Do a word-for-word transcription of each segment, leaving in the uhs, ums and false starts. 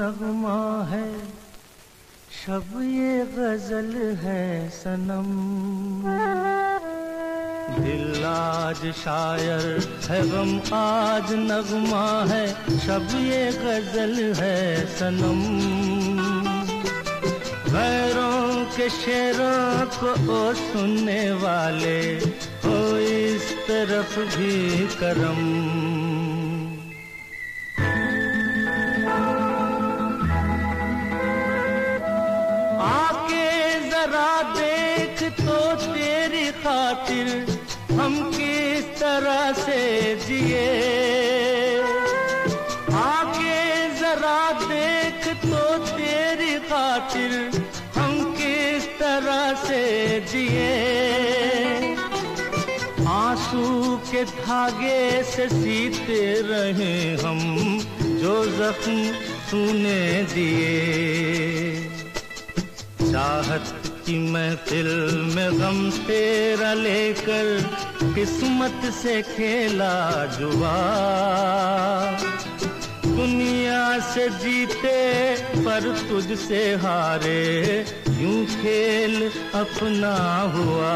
नगमा है, शब ये गजल है सनम। दिल आज शायर है, गम आज नगमा है, शब ये गजल है सनम। गैरों के शेरों को ओ सुनने वाले, हो इस तरफ भी करम। आके जरा देख तो तेरी खातिर हम किस तरह से जिए। आके जरा देख तो तेरी खातिर हम किस तरह से जिए। आंसू के धागे से सीते रहे हम, जो जख्म तूने दिए। चाहत की महफिल में गम तेरा लेकर किस्मत से खेला जुआ। दुनिया से जीते पर तुझसे हारे, यूं खेल अपना हुआ।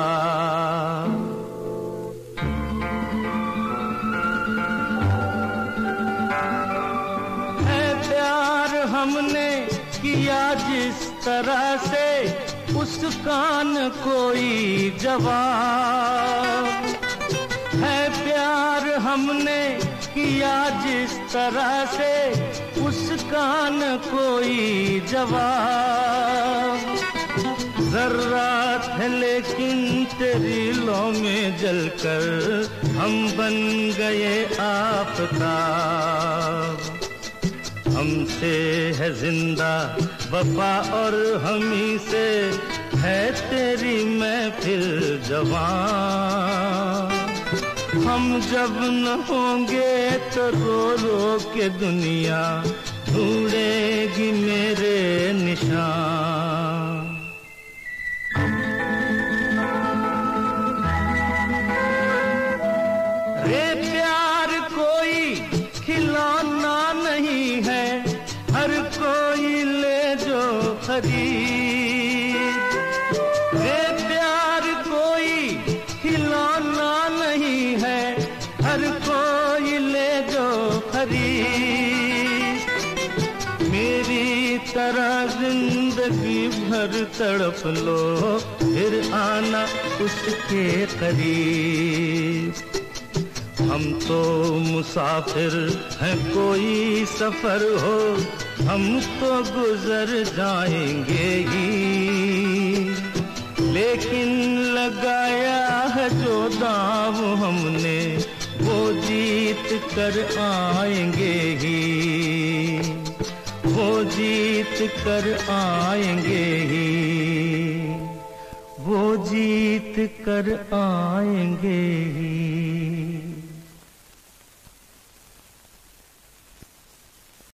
है प्यार हमने किया जिस तरह से, उसका न कोई जवाब। है प्यार हमने किया जिस तरह से, उसका न कोई जवाब। जर्रात है लेकिन तेरी लौ में जलकर हम बन गए आफताब। हमसे है जिंदा वफा और हमी से है तेरी महफिल जवान। हम जब न होंगे तो रो रो के दुनिया ढूंढेगी मेरे निशान। रे प्यार कोई खिलौना नहीं है, हर कोई ले जो खरीद। रे प्यार कोई खिलौना नहीं है, हर कोई ले जो खरीद। मेरी तरह जिंदगी भर तड़प लो, फिर आना उसके करीब। हम तो मुसाफिर हैं, कोई सफर हो हम तो गुजर जाएंगे ही। लेकिन लगाया है जो दाव हमने, वो जीत कर आएंगे ही। वो जीत कर आएंगे ही, वो जीत कर आएंगे ही।